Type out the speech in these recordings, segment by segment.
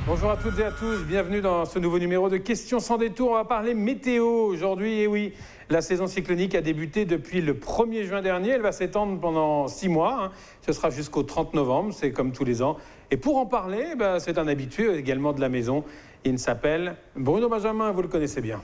Bonjour à toutes et à tous, bienvenue dans ce nouveau numéro de Questions sans détour. On va parler météo aujourd'hui. Et oui, la saison cyclonique a débuté depuis le 1er juin dernier. Elle va s'étendre pendant 6 mois. Ce sera jusqu'au 30 novembre, c'est comme tous les ans. Et pour en parler, c'est un habitué également de la maison. Il s'appelle Bruno Benjamin, vous le connaissez bien.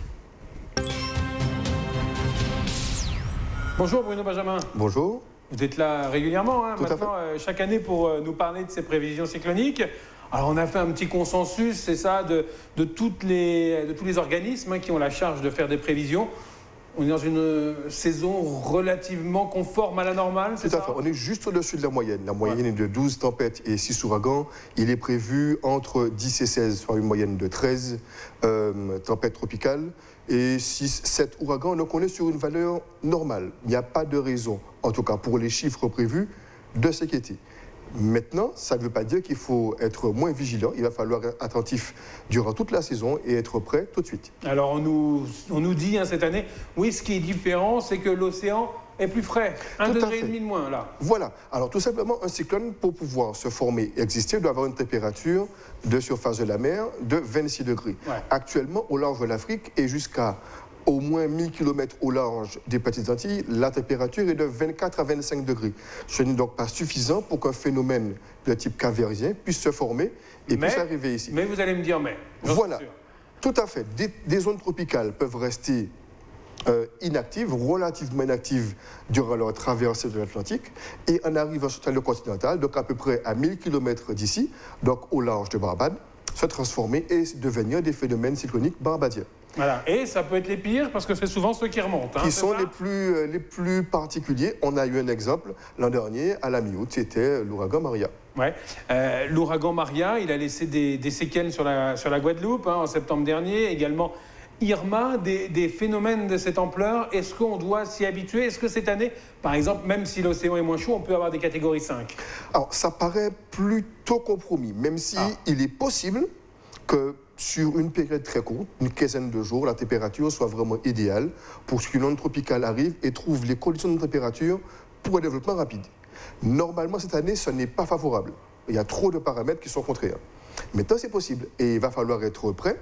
Bonjour Bruno Benjamin. Bonjour. Vous êtes là régulièrement, Tout maintenant, chaque année pour nous parler de ces prévisions cycloniques. Alors on a fait un petit consensus, c'est ça, de tous les organismes qui ont la charge de faire des prévisions. On est dans une saison relativement conforme à la normale, c'est ça? Tout à fait. On est juste au-dessus de la moyenne. La moyenne est de 12 tempêtes et 6 ouragans. Il est prévu entre 10 et 16, soit une moyenne de 13 tempêtes tropicales et 6, 7 ouragans. Donc on est sur une valeur normale. Il n'y a pas de raison, en tout cas pour les chiffres prévus, de s'inquiéter. Maintenant, ça ne veut pas dire qu'il faut être moins vigilant. Il va falloir être attentif durant toute la saison et être prêt tout de suite. Alors, on nous dit cette année, oui, ce qui est différent, c'est que l'océan est plus frais. 1,5 degré de moins, là. Voilà. Alors, tout simplement, un cyclone, pour pouvoir se former et exister, doit avoir une température de surface de la mer de 26 degrés. Ouais. Actuellement, au large de l'Afrique et jusqu'à au moins 1000 km au large des Petites Antilles, la température est de 24 à 25 degrés. Ce n'est donc pas suffisant pour qu'un phénomène de type cavérdien puisse se former et puisse arriver ici. Mais vous allez me dire mais. Voilà, tout à fait. Des zones tropicales peuvent rester inactives, relativement inactives durant leur traversée de l'Atlantique et en arrivant sur le continental, donc à peu près à 1000 km d'ici, donc au large de Barbade, se transformer et devenir des phénomènes cycloniques barbadiens. Voilà. Et ça peut être les pires parce que c'est souvent ceux qui remontent. Qui sont les plus particuliers. On a eu un exemple l'an dernier à la mi-août, c'était l'ouragan Maria. Ouais. L'ouragan Maria, il a laissé des séquelles sur la Guadeloupe en septembre dernier. Également Irma, des phénomènes de cette ampleur. Est-ce qu'on doit s'y habituer? Est-ce que cette année, par exemple, même si l'océan est moins chaud, on peut avoir des catégories 5? Alors, ça paraît plutôt compromis, même si il est possible que sur une période très courte, une quinzaine de jours, la température soit vraiment idéale pour qu'une onde tropicale arrive et trouve les conditions de température pour un développement rapide. Normalement, cette année, ce n'est pas favorable. Il y a trop de paramètres qui sont contraires. Maintenant, c'est possible et il va falloir être prêt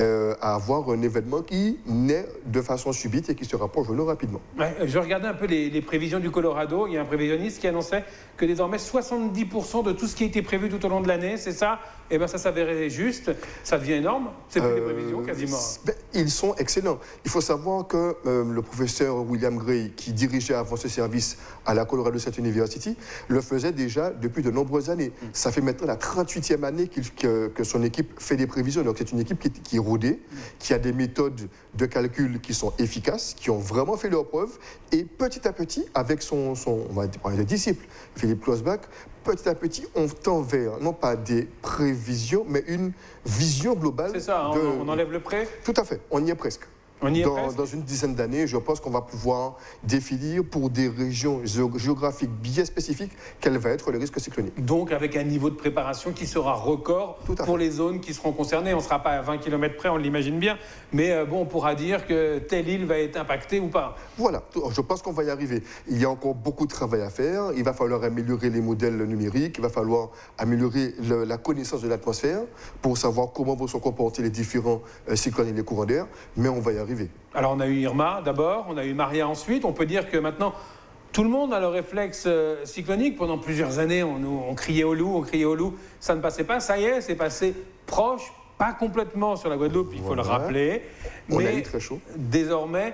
à avoir un événement qui naît de façon subite et qui se rapproche de nous rapidement. Ouais, je regardais un peu les prévisions du Colorado. Il y a un prévisionniste qui annonçait que désormais 70% de tout ce qui a été prévu tout au long de l'année, c'est ça. Et bien ça s'avérait juste. Ça devient énorme. C'est plus des prévisions quasiment. Ils sont excellents. Il faut savoir que le professeur William Gray, qui dirigeait avant ce service à la Colorado State University, le faisait déjà depuis de nombreuses années. Ça fait maintenant la 38e année que son équipe fait des prévisions. Donc c'est une équipe qui est rodée, qui a des méthodes de calcul qui sont efficaces, qui ont vraiment fait leurs preuves. Et petit à petit, avec on va parler de disciple, Philippe Klossbach, petit à petit, on tend vers, non pas des prévisions, mais une vision globale. C'est ça, on enlève le prêt? Tout à fait, on y est presque. Dans une dizaine d'années, je pense qu'on va pouvoir définir pour des régions géographiques bien spécifiques quel va être le risque cyclonique. Donc avec un niveau de préparation qui sera record pour les zones qui seront concernées. On ne sera pas à 20 km près, on l'imagine bien, mais on pourra dire que telle île va être impactée ou pas. Voilà, je pense qu'on va y arriver. Il y a encore beaucoup de travail à faire. Il va falloir améliorer les modèles numériques, il va falloir améliorer la connaissance de l'atmosphère pour savoir comment vont se comporter les différents cyclones et les courants d'air, mais on va y arriver. Alors on a eu Irma d'abord, on a eu Maria ensuite. On peut dire que maintenant, tout le monde a le réflexe cyclonique. Pendant plusieurs années, on criait au loup, ça ne passait pas. Ça y est, c'est passé proche, pas complètement sur la Guadeloupe, il faut le rappeler. On a eu très chaud. Désormais,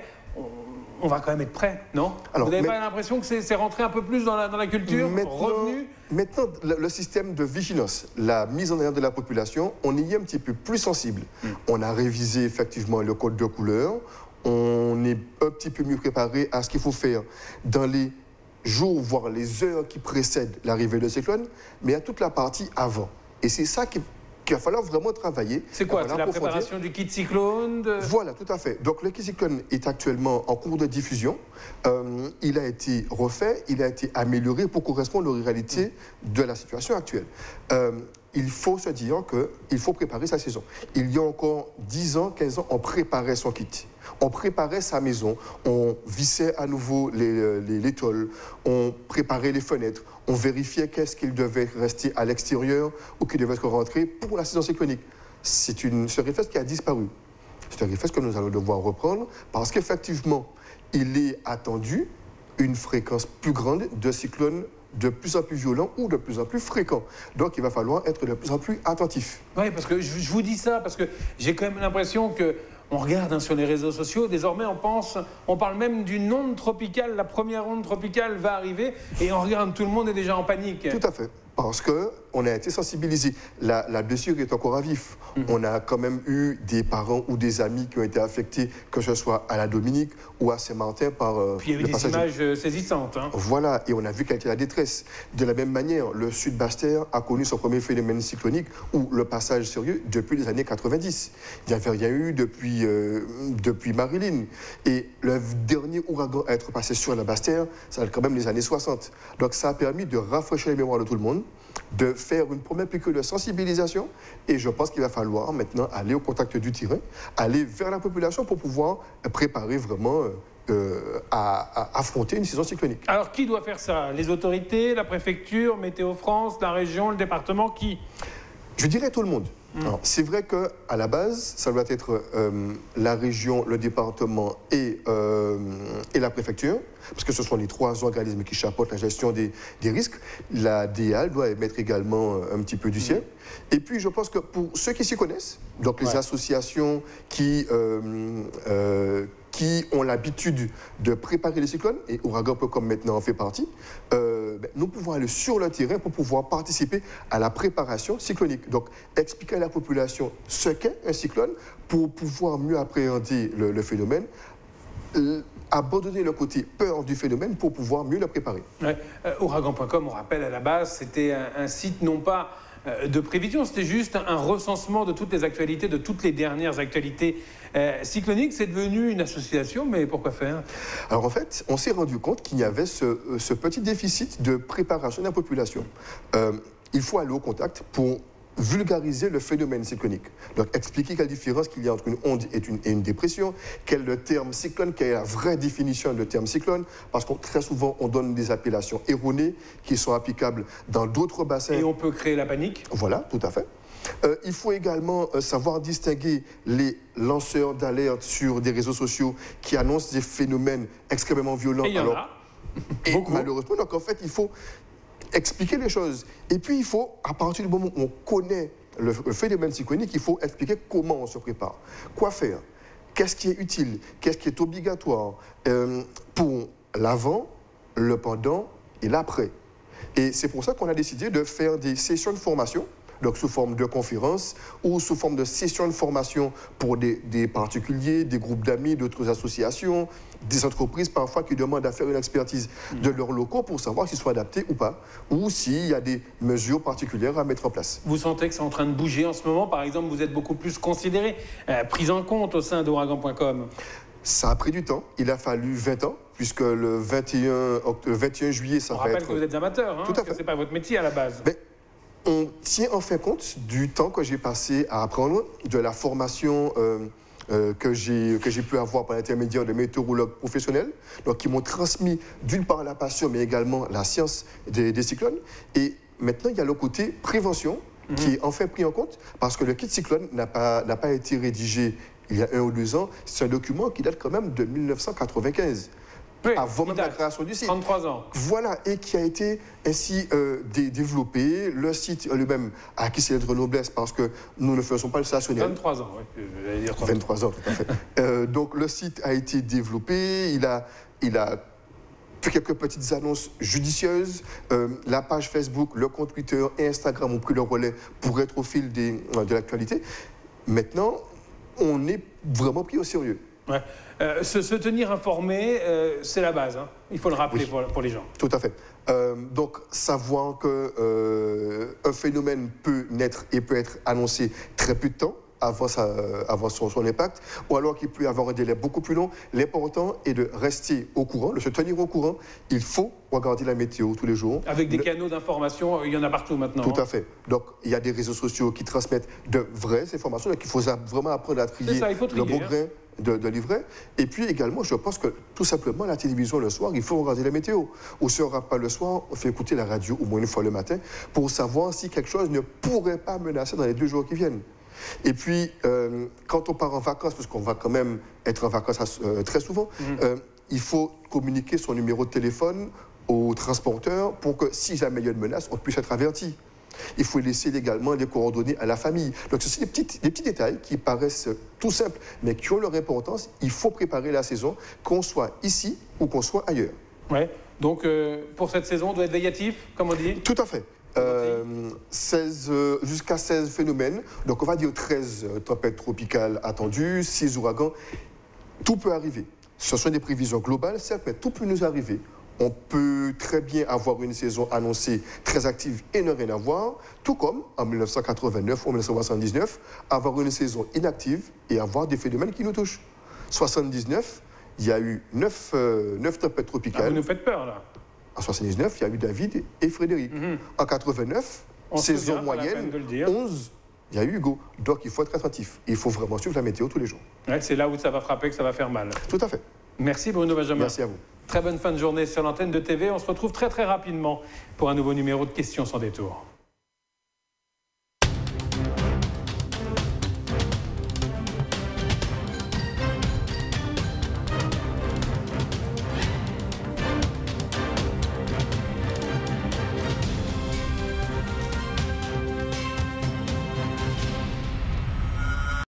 on va quand même être prêt, non? Alors, vous n'avez pas l'impression que c'est rentré un peu plus dans la culture, revenu? Maintenant, le système de vigilance, la mise en alerte de la population, on y est un petit peu plus sensible. On a révisé effectivement le code de couleur, on est un petit peu mieux préparé à ce qu'il faut faire dans les jours, voire les heures qui précèdent l'arrivée de cyclone, mais à toute la partie avant. Et c'est ça qu'il va falloir vraiment travailler. C'est quoi? C'est la préparation du kit cyclone Voilà, tout à fait. Donc le kit cyclone est actuellement en cours de diffusion. Il a été refait, il a été amélioré pour correspondre aux réalités de la situation actuelle. Il faut se dire qu'il faut préparer sa saison. Il y a encore 10 ans, 15 ans, on préparait son kit. On préparait sa maison, on vissait à nouveau les tôles, on préparait les fenêtres, on vérifiait qu'est-ce qu'il devait rester à l'extérieur ou qu'il devait être rentré pour la saison cyclonique. C'est un réflexe qui a disparu. C'est un réflexe que nous allons devoir reprendre parce qu'effectivement, il est attendu une fréquence plus grande de cyclones de plus en plus violents ou de plus en plus fréquents. Donc, il va falloir être de plus en plus attentif. Oui, parce que je vous dis ça, parce que j'ai quand même l'impression que on regarde sur les réseaux sociaux, désormais on parle même d'une onde tropicale, la première onde tropicale va arriver, et on regarde, tout le monde est déjà en panique. Tout à fait. Parce qu'on a été sensibilisé. La blessure est encore à vif. On a quand même eu des parents ou des amis qui ont été affectés, que ce soit à la Dominique ou à Saint-Martin par Puis il y a eu des images saisissantes. Hein. Voilà, et on a vu quelle était la détresse. De la même manière, le sud Basse-Terre a connu son premier phénomène cyclonique ou le passage sérieux depuis les années 90. Il n'y avait rien eu depuis Marilyn. Et le dernier ouragan à être passé sur la Basse-Terre, ça a quand même les années 60. Donc ça a permis de rafraîchir les mémoires de tout le monde, de faire une première piqûre de sensibilisation, et je pense qu'il va falloir maintenant aller au contact du terrain, aller vers la population pour pouvoir préparer vraiment à affronter une saison cyclonique. Alors qui doit faire ça? Les autorités, la préfecture, Météo France, la région, le département, qui? Je dirais tout le monde. C'est vrai qu'à la base, ça doit être la région, le département et la préfecture, parce que ce sont les trois organismes qui chapeautent la gestion des risques. La DEAL doit émettre également un petit peu du sien. Et puis, je pense que pour ceux qui s'y connaissent, donc les associations qui ont l'habitude de préparer les cyclones, et Ouragan peut comme maintenant en fait partie, nous pouvons aller sur le terrain pour pouvoir participer à la préparation cyclonique. Donc, expliquer à la population ce qu'est un cyclone pour pouvoir mieux appréhender le phénomène, abandonner le côté peur du phénomène pour pouvoir mieux le préparer. Ouais. Ouragan.com, on rappelle, à la base, c'était un site non pas de prévision, c'était juste un recensement de toutes les actualités, de toutes les dernières actualités cycloniques. C'est devenu une association, mais pourquoi faire? Alors en fait, on s'est rendu compte qu'il y avait ce petit déficit de préparation de la population. Il faut aller au contact pour vulgariser le phénomène cyclonique. Donc expliquer quelle différence qu'il y a entre une onde et une dépression, quel est le terme cyclone, quelle est la vraie définition de terme cyclone, parce que très souvent on donne des appellations erronées qui sont applicables dans d'autres bassins. Et on peut créer la panique. Voilà, tout à fait. Il faut également savoir distinguer les lanceurs d'alerte sur des réseaux sociaux qui annoncent des phénomènes extrêmement violents. Et il y en a. Et malheureusement, donc en fait, il faut expliquer les choses. Et puis, il faut, à partir du moment où on connaît le phénomène cyclonique, il faut expliquer comment on se prépare. Quoi faire? Qu'est-ce qui est utile? Qu'est-ce qui est obligatoire pour l'avant, le pendant et l'après? Et c'est pour ça qu'on a décidé de faire des sessions de formation, donc sous forme de conférences ou sous forme de sessions de formation pour des particuliers, des groupes d'amis, d'autres associations, des entreprises parfois qui demandent à faire une expertise de leurs locaux pour savoir s'ils sont adaptés ou pas, ou s'il y a des mesures particulières à mettre en place. Vous sentez que c'est en train de bouger en ce moment? Par exemple, vous êtes beaucoup plus considéré, pris en compte au sein d'Ouragan.com? Ça a pris du temps, il a fallu 20 ans, puisque le 21 juillet, ça va être... On rappelle que vous êtes amateur, hein, tout à fait. que ce n'est pas votre métier à la base. Mais on tient en fin compte du temps que j'ai passé à apprendre, de la formation que j'ai pu avoir par l'intermédiaire de météorologues professionnels, donc qui m'ont transmis d'une part la passion, mais également la science des cyclones. Et maintenant, il y a le côté prévention qui est enfin pris en compte, parce que le kit cyclone n'a pas été rédigé il y a 1 ou 2 ans. C'est un document qui date quand même de 1995. Oui, avant même la création du site. 33 ans. Voilà, et qui a été ainsi développé. Le site lui-même a acquis ses lettres de noblesse parce que nous ne faisons pas le stationnel. 23 ans, oui. J'allais dire 23 ans, tout à fait. Donc le site a été développé, il a fait quelques petites annonces judicieuses. La page Facebook, le compte Twitter et Instagram ont pris le relais pour être au fil de l'actualité. Maintenant, on est vraiment pris au sérieux. Ouais. Se tenir informé, c'est la base. Hein. Il faut le rappeler pour les gens. Tout à fait. Donc, savoir qu'un phénomène peut naître et peut être annoncé très peu de temps avant son impact, ou alors qu'il peut y avoir un délai beaucoup plus long. L'important est de rester au courant, de se tenir au courant. Il faut regarder la météo tous les jours. Avec des canaux d'information, il y en a partout maintenant. Tout à fait. Donc, il y a des réseaux sociaux qui transmettent de vraies informations. Donc, il faut vraiment apprendre à trier ça, il faut trier, le bon grain de livrets. Et puis également, je pense que tout simplement, la télévision le soir, il faut regarder la météo. Ou si on ne regarde pas le soir, on fait écouter la radio au moins une fois le matin pour savoir si quelque chose ne pourrait pas menacer dans les 2 jours qui viennent. Et puis, quand on part en vacances, parce qu'on va quand même être en vacances très souvent, il faut communiquer son numéro de téléphone au transporteur pour que si jamais il y a une menace, on puisse être averti. Il faut laisser également les coordonnées à la famille. Donc, ce sont des petits détails qui paraissent tout simples, mais qui ont leur importance. Il faut préparer la saison, qu'on soit ici ou qu'on soit ailleurs. Ouais. Donc, pour cette saison, on doit être veillatif, comme on dit? Tout à fait. Jusqu'à 16 phénomènes. Donc, on va dire 13 tempêtes tropicales attendues, 6 ouragans. Tout peut arriver. Ce sont des prévisions globales, certes, mais tout peut nous arriver. On peut très bien avoir une saison annoncée très active et ne rien avoir, tout comme en 1989 ou 1979, avoir une saison inactive et avoir des phénomènes qui nous touchent. 79, il y a eu 9 tempêtes tropicales. Ah, vous nous faites peur, là. En 79, il y a eu David et Frédéric. En 89, saison moyenne, 11, il y a eu Hugo. Donc il faut être attentif. Il faut vraiment suivre la météo tous les jours. Ouais, c'est là où ça va frapper que ça va faire mal. Tout à fait. Merci Bruno Benjamin. Merci à vous. Très bonne fin de journée sur l'antenne de TV. On se retrouve très rapidement pour un nouveau numéro de Questions sans détour.